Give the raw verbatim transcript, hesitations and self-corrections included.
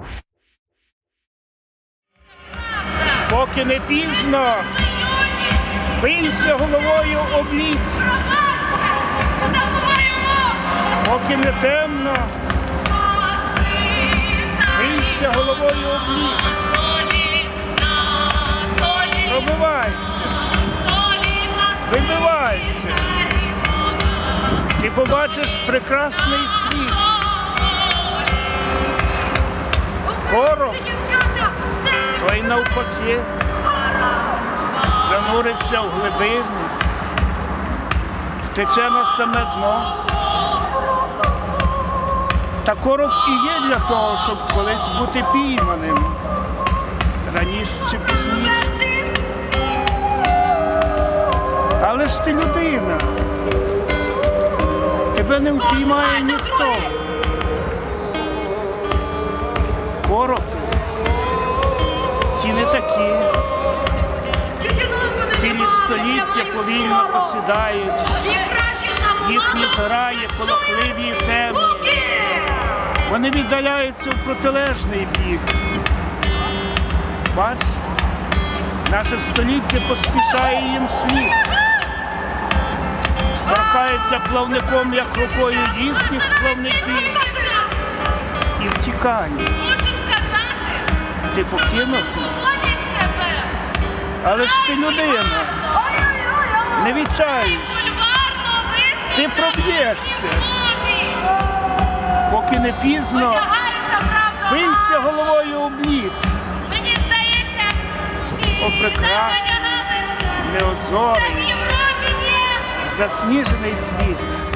Поки не пізно, бийся головою об лід. Поки не темно, бийся головою об лід. Пробивайся, вибивайся. Ти побачиш прекрасний світ. Ворог, той навпаки, зануриться в глибини, втече на саме дно. Та короб і є для того, щоб колись бути пійманим, раніше чи пізніше. Але ж ти людина, тебе не впіймає ніхто. Короби, ті не такі, цілі століття повільно посідають, їхні зграє полохливі теми. Вони віддаляються в протилежний бік. Бач, наше століття поспішає їм слід. Торкається плавником, як рукою їхніх плавників. І втікає. Ти покинутий. Але ж ти людина. Не відчаюсь. Ти проб'єшся. Поки не пізно, бийся головою об лід. О, прекрасний, неозорий, засніжений світ.